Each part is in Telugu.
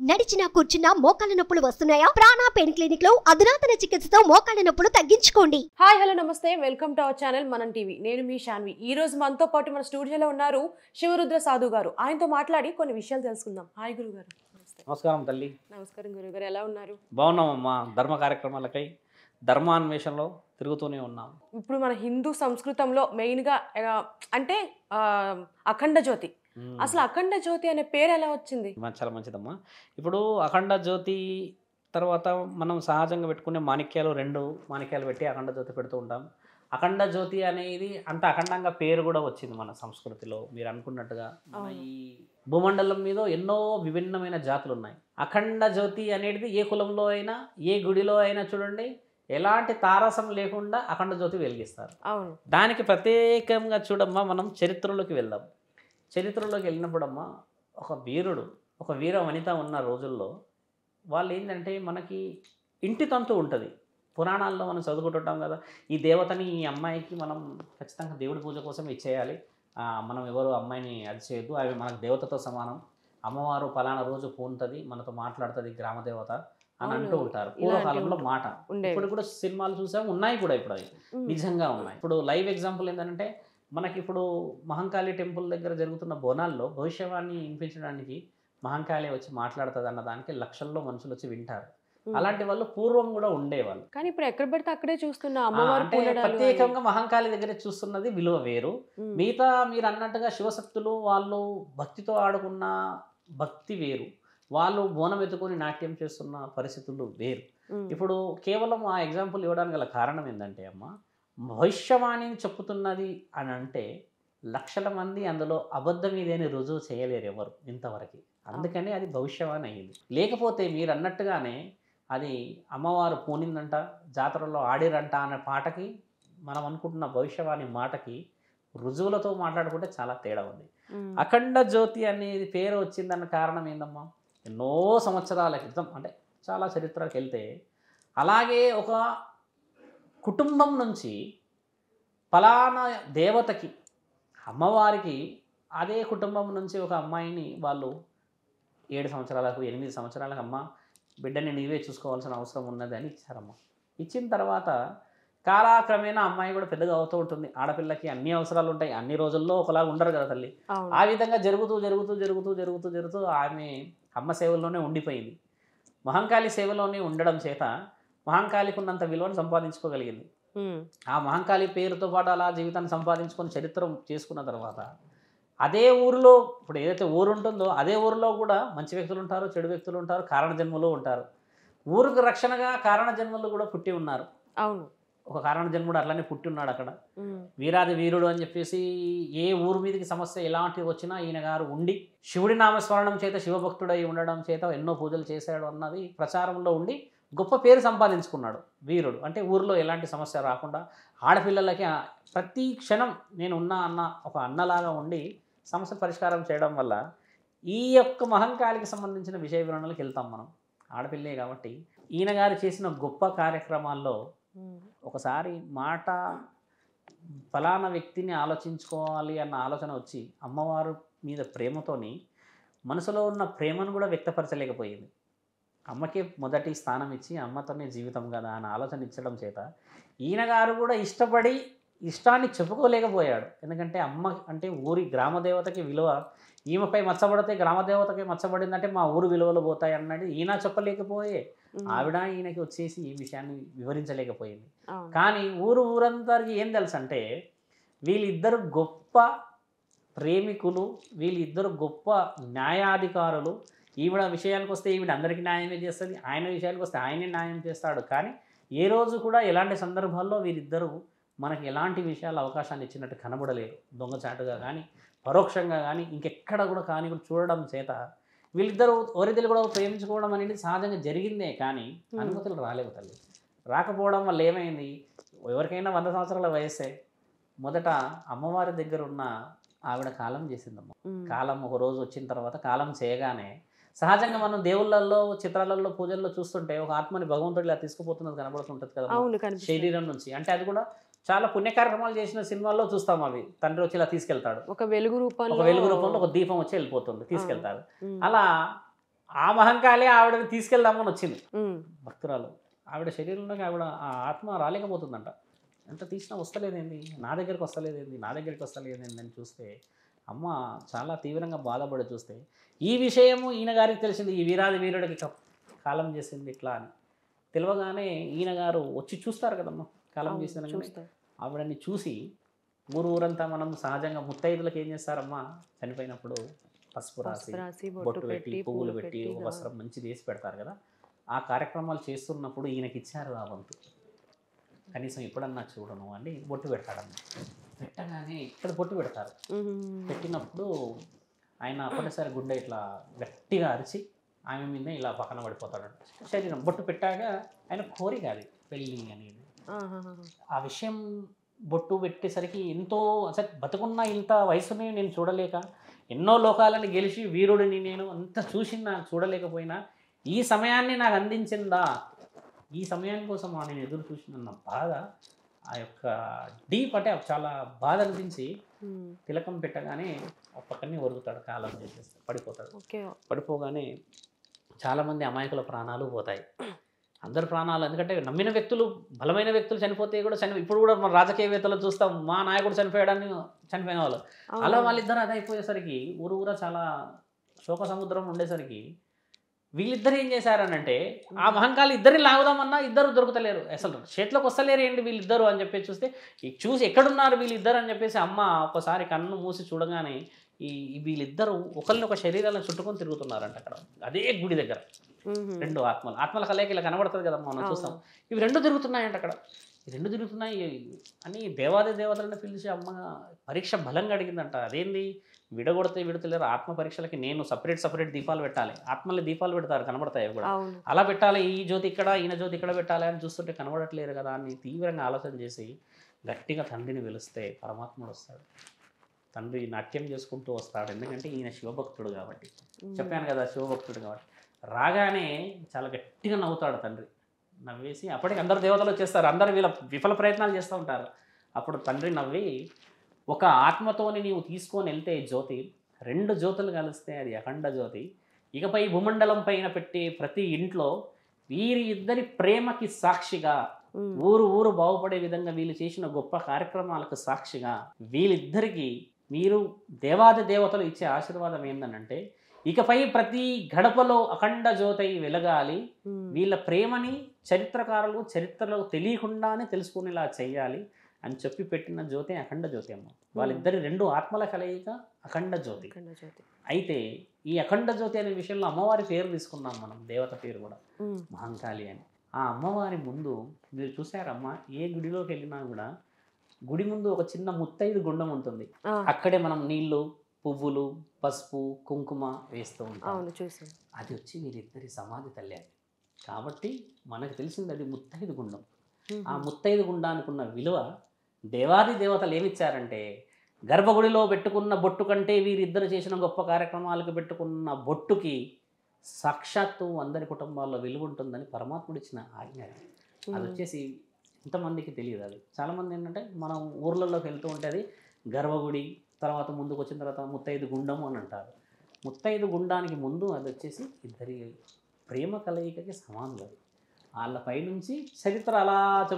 నడిచినా కూర్చున్నా మోకాళ్ళ నొప్పులు వస్తున్నాయా? ప్రాణ పెయిన్ క్లినిక్ లో అధునాతన చికిత్సతో మోకాళ్ళ నొప్పులు తగ్గించుకోండి. హాయ్ హలో నమస్తే, welcome to our channel Manam TV. నేను మీ శాన్వి. ఈ రోజు మనతో పాటు మన స్టూడియోలో ఉన్నారు శివరుద్ర సాధు గారు. ఆయనతో మాట్లాడి కొన్ని విషయాలు తెలుసుకుందాం. హాయ్ గురుగారు. నమస్కారం తల్లి. నమస్కారం గురుగారు, ఎలా ఉన్నారు? బాగున్నామమ్మా. ధర్మ కార్యక్రమాలకై ధర్మాన్వేషణలో తిరుగుతూనే ఉన్నాం. ఇప్పుడు మన హిందూ సంస్కృతంలో మెయిన్గా అంటే అఖండ జ్యోతి. అసలు అఖండ జ్యోతి అనే పేరు ఎలా వచ్చింది? చాలా మంచిదమ్మా. ఇప్పుడు అఖండ జ్యోతి తర్వాత మనం సహజంగా పెట్టుకునే మాణిక్యాలు, 2 మాణిక్యాలు పెట్టి అఖండ జ్యోతి పెడుతూ ఉంటాం. అఖండ జ్యోతి అనేది అంత అఖండంగా పేరు కూడా వచ్చింది మన సంస్కృతిలో. మీరు అనుకున్నట్టుగా మన ఈ భూమండలం మీద ఎన్నో విభిన్నమైన జాతులు ఉన్నాయి. అఖండ జ్యోతి అనేది ఏ కులంలో అయినా ఏ గుడిలో అయినా చూడండి, ఎలాంటి తారసం లేకుండా అఖండ జ్యోతి వెలిగిస్తారు. అవును. దానికి ప్రత్యేకంగా చూడమ్మా, మనం చరిత్రలోకి వెళ్దాం. చరిత్రలోకి వెళ్ళినప్పుడమ్మా, ఒక వీరుడు, ఒక వీర వనిత ఉన్న రోజుల్లో వాళ్ళు ఏంటంటే, మనకి ఇంటి తంతు ఉంటుంది. పురాణాల్లో మనం చదువుకుంటుంటాం కదా, ఈ దేవతని ఈ అమ్మాయికి మనం ఖచ్చితంగా దేవుడి పూజ కోసం ఇచ్చేయాలి, మనం ఎవరు అమ్మాయిని అది చేయొద్దు, అవి మనకు దేవతతో సమానం, అమ్మవారు పలానా రోజు పూనుతుంది, మనతో మాట్లాడుతుంది గ్రామ దేవత అని అంటూ ఉంటారు పూర్వకాలంలో మాట. ఇప్పుడు కూడా సినిమాలు చూసాము, ఉన్నాయి కూడా, ఇప్పుడు అవి నిజంగా ఉన్నాయి. ఇప్పుడు లైవ్ ఎగ్జాంపుల్ ఏంటంటే, మనకి ఇప్పుడు మహంకాళి టెంపుల్ దగ్గర జరుగుతున్న బోనాల్లో భవిష్యవాణి వినిపించడానికి మహంకాళి వచ్చి మాట్లాడుతుంది అన్న దానికి లక్షల్లో మనుషులు వచ్చి వింటారు. అలాంటి వాళ్ళు పూర్వం కూడా ఉండేవాళ్ళు. కానీ ఇప్పుడు ఎక్కడ పెడితే అక్కడే చూస్తున్నా ప్రత్యేకంగా మహంకాళి దగ్గర చూస్తున్నది విలువ వేరు. మిగతా మీరు అన్నట్టుగా శివశక్తులు వాళ్ళు భక్తితో ఆడుకున్న భక్తి వేరు, వాళ్ళు బోనం ఎత్తుకొని నాట్యం చేస్తున్న పరిస్థితులు వేరు. ఇప్పుడు కేవలం ఆ ఎగ్జాంపుల్ ఇవ్వడానికి గల కారణం ఏంటంటే అమ్మ, భవిష్యవాణిని చెప్పుతున్నది అని అంటే లక్షల మంది అందులో అబద్ధం ఇదేని రుజువు చేయలేరు ఎవరు ఇంతవరకు. అందుకని అది భవిష్యవాణి అయ్యింది. లేకపోతే మీరు అన్నట్టుగానే అది అమ్మవారు పూనిందంట, జాతరలో ఆడిరంట అనే పాటకి మనం అనుకుంటున్న భవిష్యవాణి మాటకి రుజువులతో మాట్లాడుకుంటే చాలా తేడా ఉంది. అఖండ జ్యోతి అనేది పేరు వచ్చిందన్న కారణం ఏందమ్మా, ఎన్నో సంవత్సరాల క్రితం, అంటే చాలా చరిత్రకి వెళ్తే, అలాగే ఒక కుటుంబం నుంచి ఫలానా దేవతకి, అమ్మవారికి అదే కుటుంబం నుంచి ఒక అమ్మాయిని వాళ్ళు 7 సంవత్సరాలకు 8 సంవత్సరాలకు అమ్మ బిడ్డని నీవే చూసుకోవాల్సిన అవసరం ఉన్నది అని ఇచ్చారమ్మ. ఇచ్చిన తర్వాత కాలక్రమేణా అమ్మాయి కూడా పెద్దగా అవుతూ ఉంటుంది. ఆడపిల్లకి అన్ని అవసరాలు ఉంటాయి, అన్ని రోజుల్లో ఒకలాగా ఉండరు కదా తల్లి. ఆ విధంగా జరుగుతూ జరుగుతూ జరుగుతూ జరుగుతూ జరుగుతూ ఆమె అమ్మ సేవల్లోనే ఉండిపోయింది. మహంకాళి సేవలోనే ఉండడం చేత మహంకాళికి ఉన్నంత విలువను సంపాదించుకోగలిగింది. ఆ మహంకాళి పేరుతో పాటు అలా జీవితాన్ని సంపాదించుకొని చరిత్ర చేసుకున్న తర్వాత అదే ఊరిలో, ఇప్పుడు ఏదైతే ఊరు ఉంటుందో అదే ఊరిలో కూడా మంచి వ్యక్తులు ఉంటారు, చెడు వ్యక్తులు ఉంటారు, కారణ జన్మలు ఉంటారు. ఊరికి రక్షణగా కారణ జన్మలు కూడా పుట్టి ఉన్నారు. అవును. ఒక కారణ జన్ముడు అట్లానే పుట్టి ఉన్నాడు అక్కడ. వీరాది వీరుడు అని చెప్పేసి ఏ ఊరు మీదకి సమస్య ఎలాంటివి వచ్చినా ఈయన గారు ఉండి శివుడి నామస్మరణం చేత శివభక్తుడై ఉండడం చేత ఎన్నో పూజలు చేశాడు అన్నది ప్రచారంలో ఉండి గొప్ప పేరు సంపాదించుకున్నాడు వీరుడు. అంటే ఊరిలో ఎలాంటి సమస్య రాకుండా ఆడపిల్లలకి ప్రతి క్షణం నేను ఉన్నా అన్న ఒక అన్నలాగా ఉండి సమస్య పరిష్కారం చేయడం వల్ల ఈ యొక్క మహంకాళికి సంబంధించిన విషయ వివరణలకు వెళ్తాం మనం. ఆడపిల్లే కాబట్టి ఈయన గారు చేసిన గొప్ప కార్యక్రమాల్లో ఒకసారి మాట ఫలానా వ్యక్తిని ఆలోచించుకోవాలి అన్న ఆలోచన వచ్చి అమ్మవారు మీద ప్రేమతోని మనసులో ఉన్న ప్రేమను కూడా వ్యక్తపరచలేకపోయింది. అమ్మకే మొదటి స్థానం ఇచ్చి అమ్మతోనే జీవితం కదా అన్న ఆలోచన ఇచ్చడం చేత ఈయన గారు కూడా ఇష్టపడి ఇష్టాన్ని చెప్పుకోలేకపోయాడు. ఎందుకంటే అమ్మ అంటే ఊరి గ్రామదేవతకి విలువ, ఈమెపై మచ్చబడితే గ్రామదేవతకి మచ్చబడిందంటే మా ఊరు విలువలు పోతాయి అన్నది ఈయన చెప్పలేకపోయే, ఆవిడ ఈయనకి వచ్చేసి ఈ విషయాన్ని వివరించలేకపోయింది. కానీ ఊరందరికి ఏం తెలుసు అంటే వీళ్ళిద్దరు గొప్ప ప్రేమికులు, వీళ్ళిద్దరు గొప్ప న్యాయాధికారులు. ఈవిడ విషయానికి వస్తే ఈవిడ అందరికీ న్యాయమే చేస్తుంది, ఆయన విషయానికి వస్తే ఆయనే న్యాయం చేస్తాడు. కానీ ఏ రోజు కూడా ఎలాంటి సందర్భాల్లో వీరిద్దరూ మనకి ఎలాంటి విషయాలు అవకాశాన్ని ఇచ్చినట్టు కనబడలేదు. దొంగచాటుగా కానీ పరోక్షంగా కానీ ఇంకెక్కడ కూడా కానీ చూడడం చేత వీళ్ళిద్దరూ ఓరిద్దరు కూడా ప్రేమించుకోవడం అనేది సహజంగా జరిగిందే. కానీ అనుమతులు రాలేవు తల్లి. రాకపోవడం వల్ల ఏమైంది, ఎవరికైనా 100 సంవత్సరాల వయస్సే. మొదట అమ్మవారి దగ్గర ఉన్న ఆవిడ కాలం చేసిందమ్మ. కాలం ఒక రోజు వచ్చిన తర్వాత కాలం చేయగానే సహజంగా మనం దేవుళ్ళల్లో చిత్రాలలో పూజల్లో చూస్తుంటే ఒక ఆత్మని భగవంతుడు ఇలా తీసుకుపోతున్నది కనబడుతుంటుంది కదా శరీరం నుంచి. అంటే అది కూడా చాలా పుణ్యకార్యక్రమాలు చేసిన సినిమాల్లో చూస్తాం. అవి తండ్రి వచ్చి ఇలా తీసుకెళ్తాడు, ఒక వెలుగు రూపంలో ఒక దీపం వచ్చి వెళ్ళిపోతుంది, తీసుకెళ్తాడు. అలా ఆ మహంకాళి ఆవిడని తీసుకెళ్దామని వచ్చింది భక్తురాలు. ఆవిడ శరీరంలోకి ఆవిడ ఆ ఆత్మ రాలేకపోతుందంట. ఎంత తీసినా వస్తలేదేంది, నా దగ్గరికి వస్తలేదేంది, నా దగ్గరికి వస్తలేదేంది అని చూస్తే అమ్మ చాలా తీవ్రంగా బాధపడి చూస్తే ఈ విషయము ఈయన గారికి తెలిసింది. ఈ వీరాది వీరుడికి కాలం చేసింది ఇట్లా అని తెలియగానే ఈయన గారు వచ్చి చూస్తారు కదమ్మా కాలం చేసిన ఆవిడని చూసి ఊరంతా మనం సహజంగా ముత్తైదులకు ఏం చేస్తారమ్మా చనిపోయినప్పుడు పసుపు రాసి బొట్టు పెట్టి పువ్వులు పెట్టి వస్త్రం మంచిది వేసి పెడతారు కదా. ఆ కార్యక్రమాలు చేస్తున్నప్పుడు ఈయనకి ఇచ్చారు ఆ వంతు. కనీసం ఎప్పుడన్నా చూడను అని బొట్టు పెడతాడమ్మ. పెట్టగానే ఇక్కడ బొట్టు పెడతారు. పెట్టినప్పుడు ఆయన అప్పటిసారి గుండె ఇట్లా గట్టిగా అరిచి ఆమె మీద ఇలా పక్కన పడిపోతాడు. శరీరం బొట్టు పెట్టాక ఆయన కోరిక అది పెళ్ళి అనేది. ఆ విషయం బొట్టు పెట్టేసరికి ఎంతో అసలు బతుకున్న ఇంత వయసుని నేను చూడలేక ఎన్నో లోకాలను గెలిచి వీరుడిని నేను అంత చూసినా చూడలేకపోయినా ఈ సమయాన్ని నాకు అందించిందా, ఈ సమయాన్ని కోసం నేను ఎదురు చూసిన బాధ ఆ యొక్క డీప్ అంటే చాలా బాధ అనిపించి తిలకం పెట్టగానే పక్కనే ఒరుగుతాడు, కాలం చేసేస్తాడు, పడిపోతాడు. పడిపోగానే చాలామంది అమాయకుల ప్రాణాలు పోతాయి. అందరి ప్రాణాలు, ఎందుకంటే నమ్మిన వ్యక్తులు బలమైన వ్యక్తులు చనిపోతే కూడా ఇప్పుడు కూడా మన రాజకీయవేత్తలు చూస్తాం, మా నాయకుడు చనిపోయాడని చనిపోయిన వాళ్ళు అలా వాళ్ళిద్దరు అది అయిపోయేసరికి ఊరు చాలా శోక సముద్రం ఉండేసరికి వీళ్ళిద్దరు ఏం చేశారనంటే ఆ మహంకాళి ఇద్దరిని లాగుదామన్నా ఇద్దరు దొరుకుతలేరు, అసలు చేతిలోకి వస్తలేరు ఏంటి వీళ్ళిద్దరు అని చెప్పేసి చూస్తే చూసి ఎక్కడున్నారు వీళ్ళిద్దరు అని చెప్పేసి అమ్మ ఒకసారి కన్ను మూసి చూడగానే వీళ్ళిద్దరు ఒకరిని ఒక శరీరాలను చుట్టుకొని తిరుగుతున్నారంట అక్కడ అదే గుడి దగ్గర. రెండు ఆత్మల కలయిక ఇలా కనబడుతుంది కదా మనం చూస్తాం. ఇవి రెండు తిరుగుతున్నాయంట అక్కడ. ఈ రెండు తిరుగుతున్నాయి అని దేవాది దేవతలను పిలిచి అమ్మ పరీక్ష బలంగా అడిగిందంట. అదేంది విడగొడితే విడతలేరు, ఆత్మ పరీక్షలకి నేను సపరేట్ దీపాలు పెట్టాలి. ఆత్మల్ని దీపాలు పెడతారు కనబడతాయి కూడా, అలా పెట్టాలి. ఈ జ్యోతి ఇక్కడ ఈయన జ్యోతి ఇక్కడ పెట్టాలి అని చూస్తుంటే కనబడట్లేరు కదా అని తీవ్రంగా ఆలోచన చేసి గట్టిగా తండ్రిని పిలిస్తే పరమాత్ముడు వస్తాడు. తండ్రి నాట్యం చేసుకుంటూ వస్తాడు, ఎందుకంటే ఈయన శివభక్తుడు కాబట్టి. చెప్పాను కదా శివభక్తుడు కాబట్టి. రాగానే చాలా గట్టిగా నవ్వుతాడు తండ్రి. నవ్వేసి అప్పటికి అందరు దేవతలు వచ్చేస్తారు, అందరు వీళ్ళ విఫల ప్రయత్నాలు చేస్తూ ఉంటారు. అప్పుడు తండ్రి నవ్వి ఒక ఆత్మతోని నీవు తీసుకొని వెళ్తే జ్యోతి, రెండు జ్యోతులు కలిస్తే అది అఖండ జ్యోతి. ఇకపై భూమండలం పైన పెట్టి ప్రతి ఇంట్లో వీరి ఇద్దరి ప్రేమకి సాక్షిగా, ఊరు బాగుపడే విధంగా వీళ్ళు చేసిన గొప్ప కార్యక్రమాలకు సాక్షిగా వీళ్ళిద్దరికీ మీరు దేవాది దేవతలు ఇచ్చే ఆశీర్వాదం ఏందనంటే ఇకపై ప్రతి గడపలో అఖండ జ్యోతి వెలగాలి. వీళ్ళ ప్రేమని చరిత్రకారులు చరిత్రలో తెలియకుండానే తెలుసుకునేలా చెయ్యాలి అని చెప్పి పెట్టిన జ్యోతి అఖండ జ్యోతి అమ్మ. వాళ్ళిద్దరి రెండు ఆత్మల కలయిక అఖండ జ్యోతి. అయితే ఈ అఖండ జ్యోతి అనే విషయంలో అమ్మవారి పేరు తీసుకున్నాం మనం, దేవత పేరు కూడా మహంకాళి అని. ఆ అమ్మవారి ముందు మీరు చూసారమ్మా, ఏ గుడిలోకి వెళ్ళినా కూడా గుడి ముందు ఒక చిన్న ముత్తైదు గుండం ఉంటుంది. అక్కడే మనం నీళ్లు, పువ్వులు, పసుపు, కుంకుమ వేస్తూ ఉంటాం. అది వచ్చి వీరిద్దరి సమాధి తల్లి అది. కాబట్టి మనకు తెలిసింది అది ముత్తైదు గుండం. ఆ ముత్తైదు గుండానికి ఉన్న విలువ దేవాది దేవతలు ఏమిచ్చారంటే గర్భగుడిలో పెట్టుకున్న బొట్టు కంటే వీరిద్దరు చేసిన గొప్ప కార్యక్రమాలకు పెట్టుకున్న బొట్టుకి సాక్షాత్తు అందరి కుటుంబాల్లో విలువ ఉంటుందని పరమాత్ముడు ఇచ్చిన ఆజ్ఞ. అది వచ్చేసి ఇంతమందికి తెలియదు. అది చాలామంది ఏంటంటే మనం ఊర్లలోకి వెళ్తూ ఉంటే అది గర్భగుడి, తర్వాత ముందుకు వచ్చిన తర్వాత ముత్తైదు గుండము అని అంటారు. ముత్తైదు గుండానికి ముందు అది వచ్చేసి ఇద్దరి ప్రేమ కలయికకి సమానం. అది వాళ్ళ పైనుంచి చరిత్ర అలా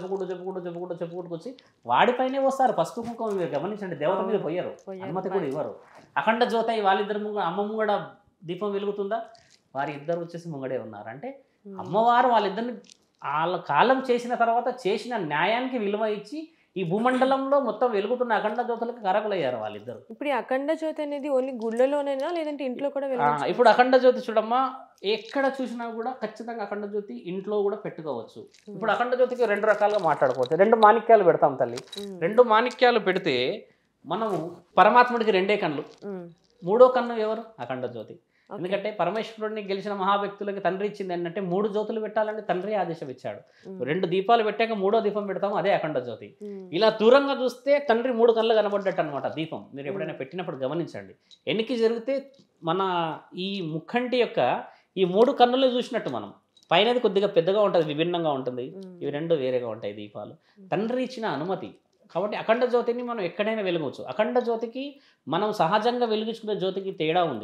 చెప్పుకుంటూ వచ్చి వాడిపైనే వస్తారు. పసుపు కుంకుమ మీరు గమనించండి, దేవత మీద పోయారు, అనుమతి కూడా ఇవ్వరు. అఖండ జ్యోతి వాళ్ళిద్దరు అమ్మ ముంగడ దీపం వెలుగుతుందా, వారి ఇద్దరు వచ్చేసి ముంగడే ఉన్నారు. అంటే అమ్మవారు వాళ్ళిద్దరిని వాళ్ళ కాలం చేసిన తర్వాత చేసిన న్యాయానికి విలువ ఇచ్చి ఈ భూమండలంలో మొత్తం వెలుగుతున్న అఖండ జ్యోతులకు కారకులయ్యారు వాళ్ళిద్దరు. ఇప్పుడు ఈ అఖండ జ్యోతి అనేది ఓన్లీ గుళ్ళలోనేనా లేదంటే ఇంట్లో కూడా? ఇప్పుడు అఖండ జ్యోతి చూడమ్మా, ఎక్కడ చూసినా కూడా ఖచ్చితంగా అఖండ జ్యోతి ఇంట్లో కూడా పెట్టుకోవచ్చు. ఇప్పుడు అఖండ జ్యోతికి రెండు రకాలుగా మాట్లాడుకోవచ్చు. రెండు మాణిక్యాలు పెడతాం తల్లి. రెండు మాణిక్యాలు పెడితే మనము పరమాత్ముడికి రెండే కళ్ళు, మూడో కన్ను ఎవరు? అఖండ జ్యోతి. ఎందుకంటే పరమేశ్వరుడిని గెలిచిన మహావ్యక్తులకి తండ్రి ఇచ్చింది ఏంటంటే 3 జ్యోతులు పెట్టాలని తండ్రి ఆదేశం ఇచ్చాడు. 2 దీపాలు పెట్టాక 3వ దీపం పెడతాము, అదే అఖండ జ్యోతి. ఇలా దూరంగా చూస్తే తండ్రి 3 కళ్ళు కనబడ్డట్టు అనమాట దీపం. మీరు ఎప్పుడైనా పెట్టినప్పుడు గమనించండి. ఎన్నికి జరిగితే మన ఈ ముక్కంటి యొక్క ఈ 3 కన్నులు చూసినట్టు మనం. పైనది కొద్దిగా పెద్దగా ఉంటుంది, విభిన్నంగా ఉంటుంది, ఇవి రెండు వేరేగా ఉంటాయి దీపాలు. తండ్రి ఇచ్చిన అనుమతి కాబట్టి అఖండ జ్యోతిని మనం ఎక్కడైనా వెలగవచ్చు. అఖండ జ్యోతికి మనం సహజంగా వెలిగించుకునే జ్యోతికి తేడా ఉంది.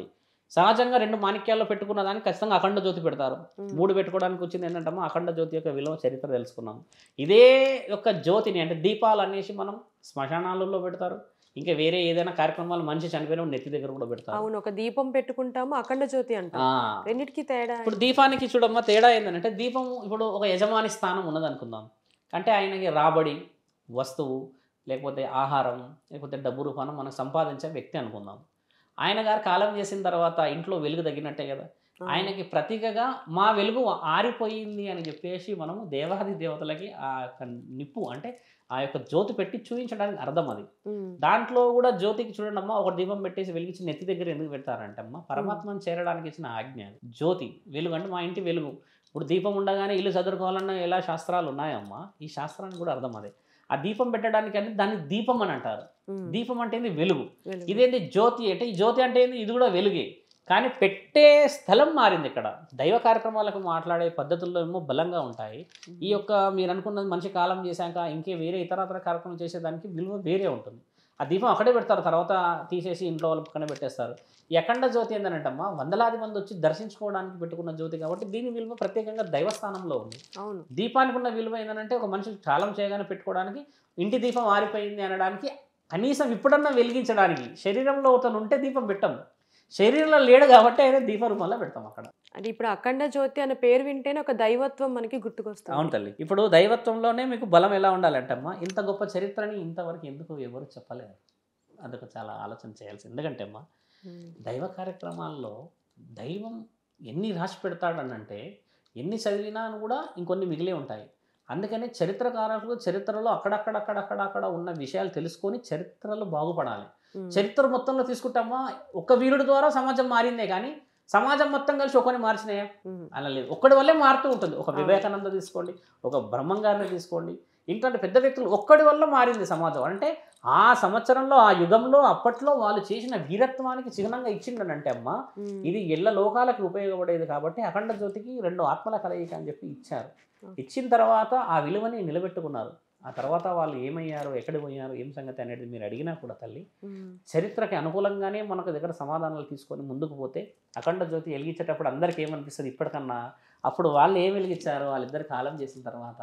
సహజంగా 2 మాణిక్యాల్లో పెట్టుకున్న దానికి ఖచ్చితంగా అఖండ జ్యోతి పెడతారు. 3 పెట్టుకోవడానికి వచ్చింది ఏంటంటే అఖండ జ్యోతి యొక్క విలువ చరిత్ర తెలుసుకున్నాం. ఇదే యొక్క జ్యోతిని అంటే దీపాలు అనేసి మనం శ్మశానాలలో పెడతారు. ఇంకా వేరే ఏదైనా కార్యక్రమాలు మనిషి చనిపోయిన నెత్తి దగ్గర కూడా పెడతారు. అవును, ఒక దీపం పెట్టుకుంటాము, అఖండ జ్యోతి అంటాం. రెండింటికి తేడా ఇప్పుడు దీపానికి చూడమ్మా తేడా ఏంటంటే దీపం ఇప్పుడు ఒక యజమాని స్థానం ఉన్నది అనుకుందాం. అంటే ఆయనకి రాబడి వస్తువు లేకపోతే ఆహారం లేకపోతే డబ్బు రూపాన్ని మనం సంపాదించే వ్యక్తి అనుకుందాం. ఆయన గారు కాలం చేసిన తర్వాత ఇంట్లో వెలుగు తగ్గినట్టే కదా. ఆయనకి ప్రతీకగా మా వెలుగు ఆరిపోయింది అని చెప్పేసి మనము దేవాది దేవతలకి ఆ యొక్క నిప్పు అంటే ఆ యొక్క జ్యోతి పెట్టి చూపించడానికి అర్థం అది. దాంట్లో కూడా జ్యోతికి చూడండి అమ్మా, ఒక దీపం పెట్టేసి వెలిగించి నెత్తి దగ్గర ఎందుకు పెడతారంటే అమ్మా పరమాత్మను చేరడానికి ఇచ్చిన ఆజ్ఞ. జ్యోతి వెలుగు అంటే మా ఇంటి వెలుగు. ఇప్పుడు దీపం ఉండగానే ఇల్లు చదువుకోవాలన్న ఎలా శాస్త్రాలు ఉన్నాయమ్మా, ఈ శాస్త్రానికి కూడా అర్థం అదే. ఆ దీపం పెట్టడానికి అంటే దాన్ని దీపం అని అంటారు. దీపం అంటే ఏంది వెలుగు. ఇదేంటి జ్యోతి అంటే ఈ జ్యోతి అంటే ఏంది, ఇది కూడా వెలుగే. కానీ పెట్టే స్థలం మారింది. ఇక్కడ దైవ కార్యక్రమాలకు మాట్లాడే పద్ధతుల్లో ఏమో బలంగా ఉంటాయి. ఈ యొక్క మీరు అనుకున్నది మంచి కాలం చేశాక ఇంకే వేరే ఇతరతర కార్యక్రమం చేసేదానికి విలువ వేరే ఉంటుంది. ఆ దీపం అక్కడే పెడతారు, తర్వాత తీసేసి ఇంట్లో వాళ్ళు పక్కన పెట్టేస్తారు. ఈ అఖండ జ్యోతి ఏంటంటమ్మా వందలాది మంది వచ్చి దర్శించుకోవడానికి పెట్టుకున్న జ్యోతి కాబట్టి దీని విలువ ప్రత్యేకంగా దైవస్థానంలో ఉంది. అవును, దీపానికి ఉన్న విలువ ఏంటంటే ఒక మనిషి కాలం చేయగానే పెట్టుకోవడానికి, ఇంటి దీపం ఆరిపోయింది అనడానికి, కనీసం ఇప్పుడన్నా వెలిగించడానికి. శరీరంలో అతను ఉంటే దీపం పెట్టాం, శరీరంలో లేడు కాబట్టి ఆయన దీప రూపంలో పెడతాం అక్కడ. అది ఇప్పుడు అఖండ జ్యోతి అనే పేరు వింటేనే ఒక దైవత్వం మనకి గుర్తుకొస్తుంది. అవును తల్లి. ఇప్పుడు దైవత్వంలోనే మీకు బలం ఎలా ఉండాలంటమ్మా, ఇంత గొప్ప చరిత్రని ఇంతవరకు ఎందుకు ఎవరు చెప్పలేరు, అదొక చాలా ఆలోచన చేయాల్సి. ఎందుకంటే అమ్మా దైవ కార్యక్రమాల్లో దైవం ఎన్ని రాసి పెడతాడనంటే ఎన్ని చదివినా కూడా ఇంకొన్ని మిగిలే ఉంటాయి. అందుకని చరిత్రకారులు చరిత్రలో అక్కడక్కడ ఉన్న విషయాలు తెలుసుకొని చరిత్రలో బాగుపడాలి. చరిత్ర మొత్తంలో తీసుకుంటామా ఒక్క వీరుడి ద్వారా సమాజం మారిందే కానీ సమాజం మొత్తం కలిసి ఒకరిని మార్చినాయా అలా లేదు. ఒక్కడి వల్లే మారుతూ ఉంటుంది. ఒక వివేకానంద తీసుకోండి, ఒక బ్రహ్మంగారిని తీసుకోండి, ఇంట్లాంటి పెద్ద వ్యక్తులు ఒక్కడి వల్ల మారింది సమాజం. అంటే ఆ సంవత్సరంలో ఆ యుగంలో అప్పట్లో వాళ్ళు చేసిన వీరత్వానికి చిహ్నంగా ఇచ్చిండనంటే అమ్మ ఇది ఎల్ల లోకాలకు ఉపయోగపడేది. కాబట్టి అఖండ జ్యోతికి 2 ఆత్మల కలయిక అని చెప్పి ఇచ్చారు. ఇచ్చిన తర్వాత ఆ విలువని నిలబెట్టుకున్నారు. ఆ తర్వాత వాళ్ళు ఏమయ్యారు, ఎక్కడ పోయారు, ఏం సంగతి అనేది మీరు అడిగినా కూడా తల్లి చరిత్రకి అనుకూలంగానే మనకు దగ్గర సమాధానాలు తీసుకొని ముందుకు పోతే అఖండ జ్యోతి వెలిగించేటప్పుడు అందరికీ ఏమనిపిస్తుంది ఇప్పటికన్నా, అప్పుడు వాళ్ళు ఏం వెలిగించారు, వాళ్ళిద్దరు కాలం చేసిన తర్వాత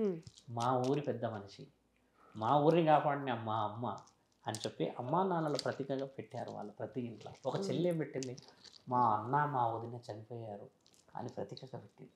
మా ఊరి పెద్ద మనిషి, మా ఊరిని కాపాడిన మా అమ్మ అని చెప్పి అమ్మా నాన్నల ప్రతీకగా పెట్టారు. వాళ్ళు ప్రతి ఇంట్లో ఒక చెల్లి ఏం పెట్టింది, మా అన్న మా వదిన చనిపోయారు అని ప్రతీకగా పెట్టింది.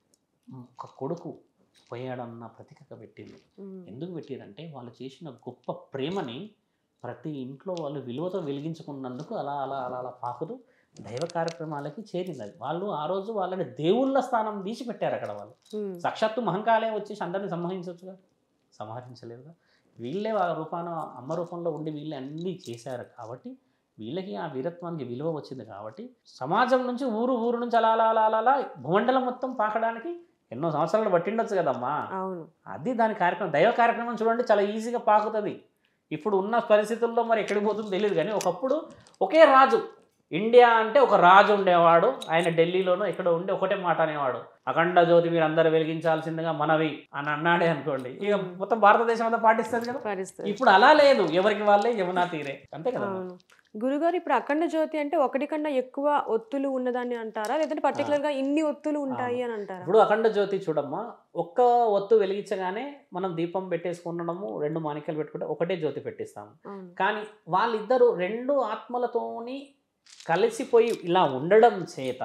ఒక కొడుకు పోయాడన్న ప్రతీకగా పెట్టింది. ఎందుకు పెట్టిరంటే వాళ్ళు చేసిన గొప్ప ప్రేమని ప్రతి ఇంట్లో వాళ్ళు విలువతో వెలిగించుకున్నందుకు అలా అలా అలా అలా పాకుతూ దైవ కార్యక్రమాలకి చేరింది. అది వాళ్ళు ఆ రోజు వాళ్ళని దేవుళ్ళ స్థానం తీసి పెట్టారు. అక్కడ వాళ్ళు సాక్షాత్తు మహంకాలే వచ్చేసి అందరినీ సంహరించవచ్చుగా, సంహరించలేదుగా. వీళ్ళే వాళ్ళ రూపాన అమ్మ రూపంలో ఉండి వీళ్ళే అన్నీ చేశారు. కాబట్టి వీళ్ళకి ఆ వీరత్వానికి విలువ వచ్చింది. కాబట్టి సమాజం నుంచి ఊరు నుంచి అలా అలా అలా అలా అలా భూమండలం మొత్తం పాకడానికి ఎన్నో సంవత్సరాలు పట్టిండొచ్చు కదమ్మా. అవును, అది దాని కార్యక్రమం. దైవ కార్యక్రమం చూడండి చాలా ఈజీగా పాకుతుంది. ఇప్పుడు ఉన్న పరిస్థితుల్లో మరి ఎక్కడికి పోతుందో తెలియదు. కానీ ఒకప్పుడు ఒకే రాజు, ఇండియా అంటే ఒక రాజు ఉండేవాడు. ఆయన ఢిల్లీలోనో ఎక్కడో ఉండి ఒకటే మాట అనేవాడు, అఖండ జ్యోతి మీరు అందరూ వెలిగించాల్సిందిగా మనవి అని అన్నాడే అనుకోండి, ఇక మొత్తం భారతదేశం అంతా పాటిస్తుంది కదా. ఇప్పుడు అలా లేదు, ఎవరికి వాళ్ళే యమునా తీరే, అంతే కదా. గురుగారు ఇప్పుడు అఖండ జ్యోతి అంటే ఒకటి కన్నా ఎక్కువ ఒత్తులు ఉన్నదాన్ని అంటారా, లేదంటే పర్టికులర్ గా ఇన్ని ఒత్తులు ఉంటాయి అని అంటారా? ఇప్పుడు అఖండ జ్యోతి చూడమ్మా, ఒక్క ఒత్తు వెలిగించగానే మనం దీపం పెట్టేసుకున్నాము, 2 మాణిక్యాలు పెట్టుకుంటే ఒకటే జ్యోతి పెట్టిస్తాము. కానీ వాళ్ళిద్దరూ 2 ఆత్మలతోని కలిసిపోయి ఇలా ఉండడం చేత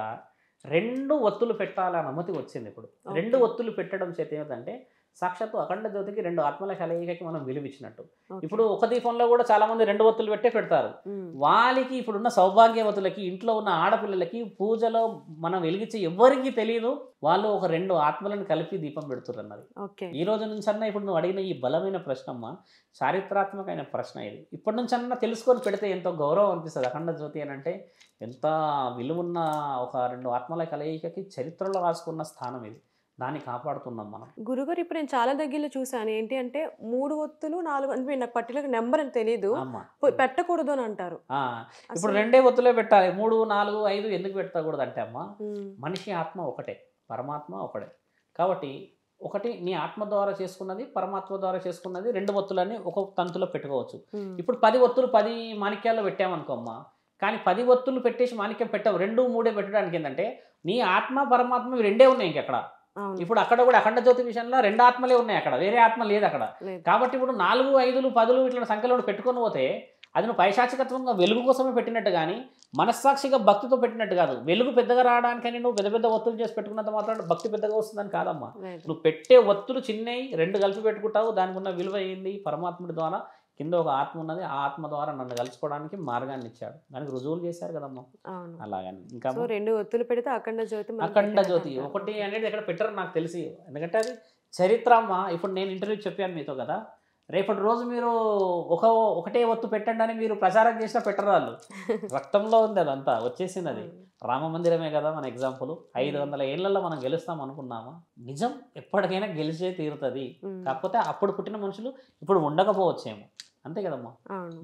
2 ఒత్తులు పెట్టాలని అనుమతి వచ్చింది. ఇప్పుడు 2 ఒత్తులు పెట్టడం చేత ఏమిటంటే సాక్షాత్తు అఖండ జ్యోతికి 2 ఆత్మల కలయికకి మనం విలువిచ్చినట్టు. ఇప్పుడు ఒక దీపంలో కూడా చాలా మంది 2 ఒత్తులు పెట్టే పెడతారు. వాళ్ళకి ఇప్పుడున్న సౌభాగ్యవతులకి, ఇంట్లో ఉన్న ఆడపిల్లలకి పూజలో మనం వెలిగించి ఎవరికి తెలియదు, వాళ్ళు ఒక 2 ఆత్మలను కలిపి దీపం పెడుతున్నారు అన్నది. ఈ రోజు నుంచి అన్నా ఇప్పుడు నువ్వు అడిగిన ఈ బలమైన ప్రశ్న అమ్మా చారిత్రాత్మకమైన ప్రశ్న. ఇది ఇప్పటి నుంచి అన్నా తెలుసుకొని పెడితే ఎంతో గౌరవం అనిపిస్తుంది. అఖండ జ్యోతి అని అంటే ఎంత విలువున్న ఒక 2 ఆత్మల కలయికకి చరిత్రలో రాసుకున్న స్థానం ఇది. దాన్ని కాపాడుతున్నాం మనం. గురుగారు ఇప్పుడు నేను చాలా దగ్గరలో చూసాను, ఏంటి అంటే 3 ఒత్తులు 4 అంటే నాకు పర్టికులర్ నెంబర్ అని తెలియదు, పెట్టకూడదు అని అంటారు. ఇప్పుడు 2 ఒత్తులే పెట్టాలి, 3, 4, 5 ఎందుకు పెట్టకూడదు అంటే అమ్మా మనిషి ఆత్మ ఒకటే, పరమాత్మ ఒకటే. కాబట్టి ఒకటి నీ ఆత్మ ద్వారా చేసుకున్నది, పరమాత్మ ద్వారా చేసుకున్నది 2 ఒత్తులని ఒక తంతులో పెట్టుకోవచ్చు. ఇప్పుడు 10 ఒత్తులు 10 మాణిక్యాల్లో పెట్టామనుకోమ్మా, కానీ 10 ఒత్తులు పెట్టేసి మాణిక్యం పెట్టావు, 2, 3 పెట్టడానికి ఏంటంటే నీ ఆత్మ పరమాత్మ ఇవి రెండే ఉన్నాయి ఇంకెక్కడ. అవును. ఇప్పుడు అక్కడ కూడా అఖండ జ్యోతి విషయంలో 2 ఆత్మలే ఉన్నాయి, అక్కడ వేరే ఆత్మ లేదు అక్కడ. లేదు. కాబట్టి ఇప్పుడు 4, 5, 10 ఇట్లా సంఖ్యలో పెట్టుకొని పోతే అది నువ్వు పైశాచికత్వంగా వెలుగు కోసమే పెట్టినట్టు కానీ మనస్సాక్షిగా భక్తితో పెట్టినట్టు కాదు. వెలుగు పెద్దగా రావడానికని నువ్వు పెద్ద పెద్ద ఒత్తులు చేసి పెట్టుకున్నంత మాత్రం భక్తి పెద్దగా వస్తుందని కాదమ్మా. లేదు. నువ్వు పెట్టే ఒత్తులు చిన్నవి, 2 కలిపి పెట్టుకుంటావు, దానికి ఉన్న విలువ ఏంది? పరమాత్ముడి ద్వారా కింద ఒక ఆత్మ ఉన్నది, ఆ ఆత్మ ద్వారా నన్ను కలుసుకోవడానికి మార్గాన్ని ఇచ్చాడు, దానికి రుజువులు చేశారు కదమ్మా. అవును. అలాగని ఇంకా సో 2 ఒత్తులు పెడితే అఖండ జ్యోతి మనం అఖండ పెట్టినట్టు జ్యోతి అంటారు. ఒకటి అనేది ఎక్కడ పెట్టారో నాకు తెలిసి, ఎందుకంటే అది చరిత్ర అమ్మా. ఇప్పుడు నేను ఇంటర్వ్యూ చెప్పాను మీతో కదా, రేపటి రోజు మీరు ఒకటే ఒత్తు పెట్టండి అని మీరు ప్రచారం చేసినా పెట్టరు వాళ్ళు. రక్తంలో ఉంది, అదంతా వచ్చేసింది. అది రామ మందిరమే కదా మన ఎగ్జాంపుల్. 500 ఏళ్లలో మనం గెలుస్తాం అనుకున్నామా? నిజం ఎప్పటికైనా గెలిచే తీరుతుంది. కాకపోతే అప్పుడు పుట్టిన మనుషులు ఇప్పుడు ఉండకపోవచ్చేమో, అంతే కదమ్మా. అవును.